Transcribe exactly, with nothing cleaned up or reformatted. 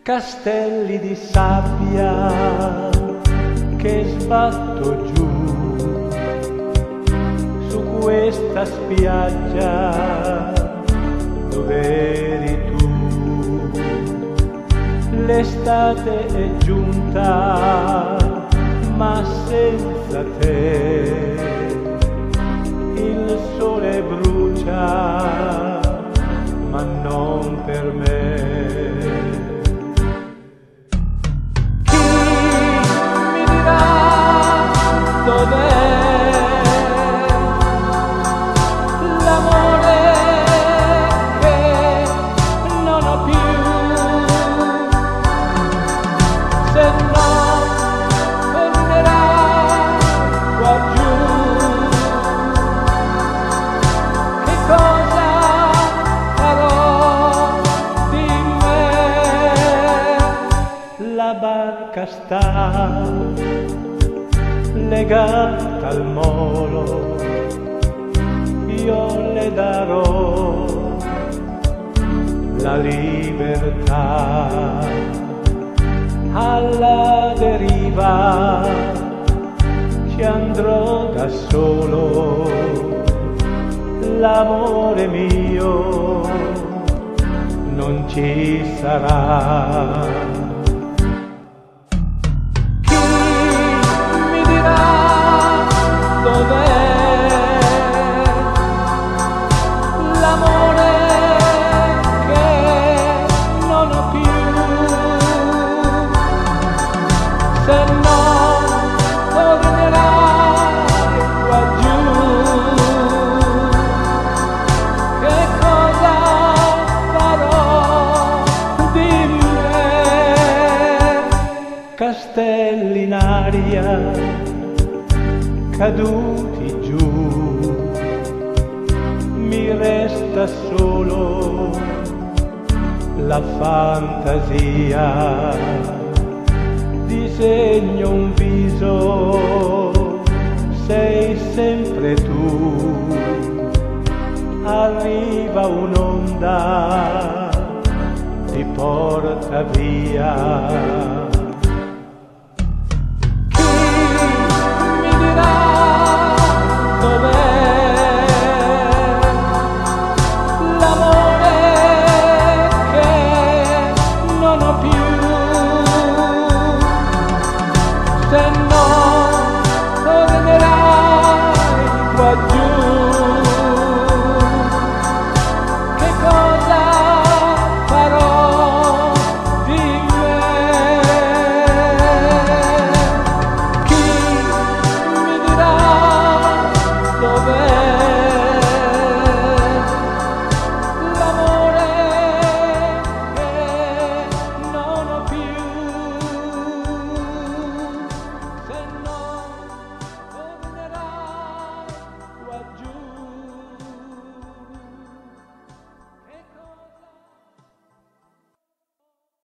Castelli di sabbia che sbatto giù su questa spiaggia dove eri tu. L'estate è giunta ma senza te, il sole brucia ma non per me. Dov'è l'amore che non ho più? Se no tornerà qua giù. Che cosa farò di me? La barca sta legata al molo, io le darò la libertà. Alla deriva ci andrò da solo, l'amore mio non ci sarà. Dov'è l'amore che non ho più? Se no tornerai qua giù. Che cosa farò di me? Castelli in aria caduti giù, mi resta solo la fantasia. Disegno un viso, sei sempre tu. Arriva un'onda, ti porta via. Then